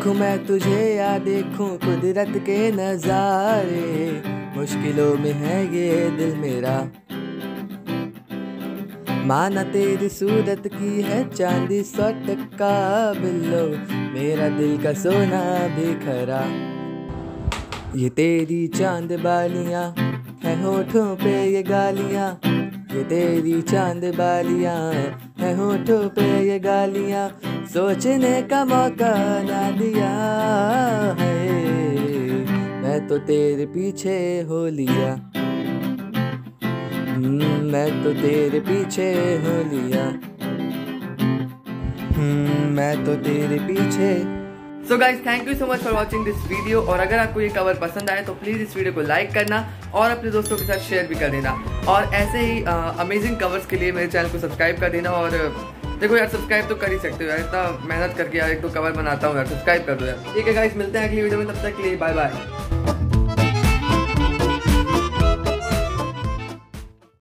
देखूं मैं तुझे या देखूं कुदरत के नजारे, मुश्किलों में है ये दिल मेरा। माना तेरी सूरत की है चांदी 100 टक्का बिल्लो, मेरा दिल का सोना बिखरा। ये तेरी चांद बालियां है होठों पे ये गालियां, ये तेरी चांद बालियां है होठों पे ये गालियां, सोचने का मौका ना दिया है, मैं तो तेरे पीछे हो लिया, मैं तो तेरे पीछे हो लिया, मैं तो तेरे पीछे। So guys thank you so much for watching this video. और अगर आपको ये कवर पसंद आए तो प्लीज़ इस वीडियो को लाइक करना और अपने दोस्तों के साथ शेयर भी कर देना। और ऐसे ही अमेजिंग कवर्स के लिए मेरे चैनल को सब्सक्राइब कर देना। और देखो यार, सब्सक्राइब तो कर ही सकते हो यार, इतना मेहनत करके यार एक तो कवर बनाता हूँ यार, सब्सक्राइब कर दो यार। ठीक है गाइज, मिलते हैं अगली वीडियो में, तब तक के लिए बाय बाय।